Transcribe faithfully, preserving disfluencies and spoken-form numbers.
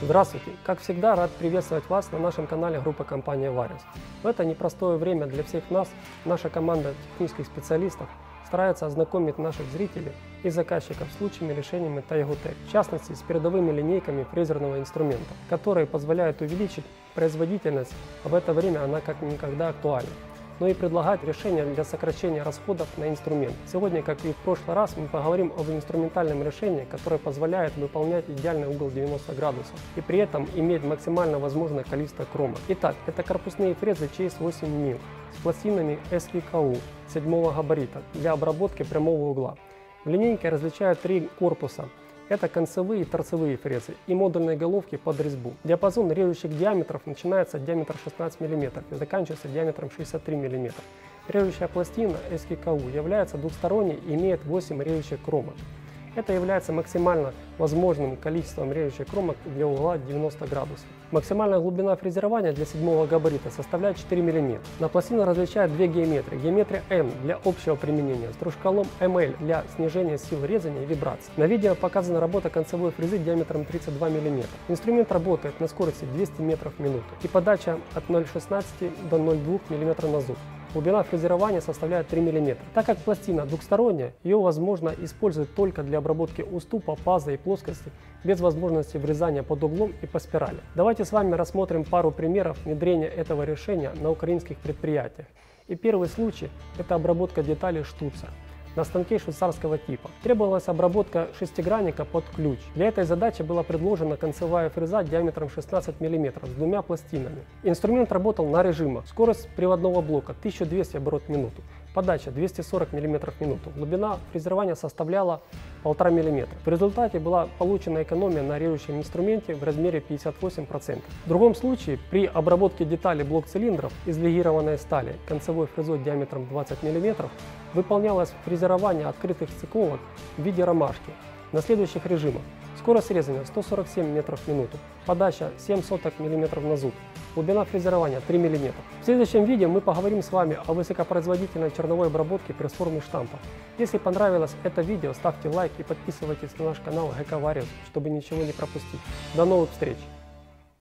Здравствуйте! Как всегда, рад приветствовать вас на нашем канале группы компании Varius. В это непростое время для всех нас наша команда технических специалистов старается ознакомить наших зрителей и заказчиков с лучшими решениями Taegutech, в частности с передовыми линейками фрезерного инструмента, которые позволяют увеличить производительность, а в это время она как никогда актуальна, но и предлагать решения для сокращения расходов на инструмент. Сегодня, как и в прошлый раз, мы поговорим об инструментальном решении, которое позволяет выполнять идеальный угол девяносто градусов и при этом иметь максимально возможное количество кромок. Итак, это корпусные фрезы Chase восемь миллиметров с пластинами эс ви ка у седьмого габарита для обработки прямого угла. В линейке различают три корпуса. Это концевые и торцевые фрезы и модульные головки под резьбу. Диапазон режущих диаметров начинается от диаметра шестнадцать миллиметров и заканчивается диаметром шестьдесят три миллиметра. Режущая пластина эс ви ка у является двухсторонней и имеет восемь режущих кромок. Это является максимально возможным количеством режущих кромок для угла девяносто градусов. Максимальная глубина фрезерования для седьмого габарита составляет четыре миллиметра. На пластину различают две геометрии. Геометрия М для общего применения, стружколом эм эл для снижения сил резания и вибраций. На видео показана работа концевой фрезы диаметром тридцать два миллиметра. Инструмент работает на скорости двести метров в минуту и подача от ноль целых шестнадцать сотых до ноль целых две десятых миллиметра на зуб. Глубина фрезерования составляет три миллиметра. Так как пластина двухсторонняя, ее возможно использовать только для обработки уступа, паза и плоскости, без возможности врезания под углом и по спирали. Давайте с вами рассмотрим пару примеров внедрения этого решения на украинских предприятиях. И первый случай – это обработка деталей штуцер на станке швейцарского типа. Требовалась обработка шестигранника под ключ. Для этой задачи была предложена концевая фреза диаметром шестнадцать миллиметров с двумя пластинами. Инструмент работал на режимах. Скорость приводного блока тысяча двести оборотов в минуту. Подача двести сорок миллиметров в минуту. Глубина фрезерования составляла полтора миллиметра. В результате была получена экономия на режущем инструменте в размере пятьдесят восемь процентов. В другом случае, при обработке деталей блок-цилиндров из легированной стали концевой фрезой диаметром двадцать миллиметров выполнялось фрезерование открытых цикловок в виде ромашки на следующих режимах. Скорость срезания сто сорок семь метров в минуту. Подача семь сотых миллиметра на зуб. Глубина фрезерования три миллиметра. В следующем видео мы поговорим с вами о высокопроизводительной черновой обработке пресс-формы штампа. Если понравилось это видео, ставьте лайк и подписывайтесь на наш канал джи ка Varius, чтобы ничего не пропустить. До новых встреч!